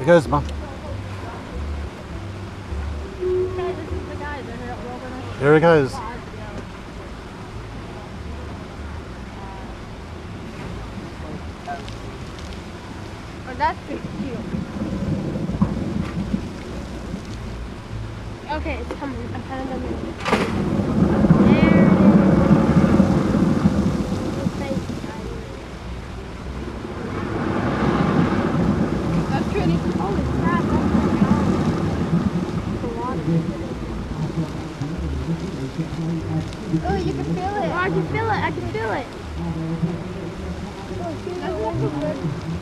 goes, Mom. Okay, this is the guy. Here it goes. Oh, that's pretty cute. Okay, it's coming. I'm kind of done with it. There it is. His face is hiding. That's pretty. Holy crap, that's so long. The water. Oh, you can feel it. Oh, I can feel it. I can feel it. Oh, doesn't that feel good?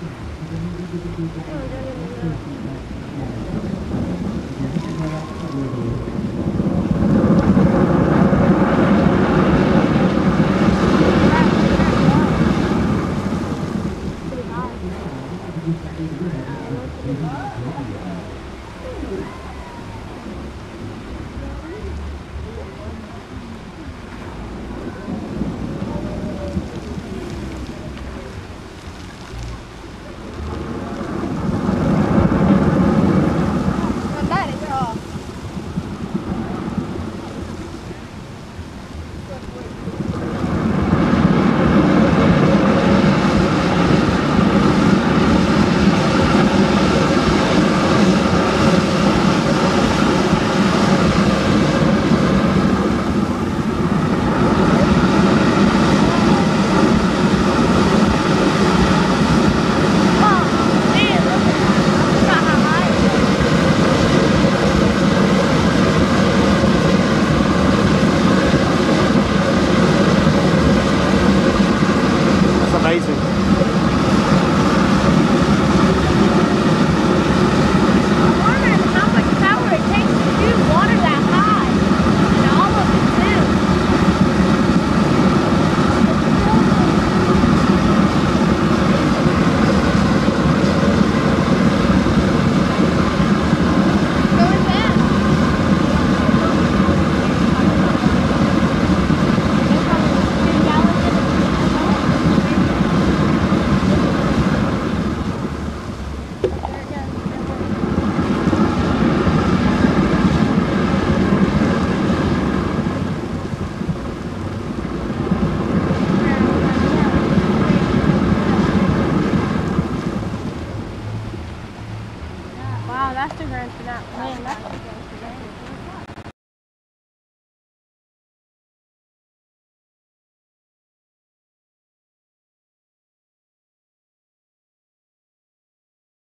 Amazing. Wow, that's the grand finale. Man, that's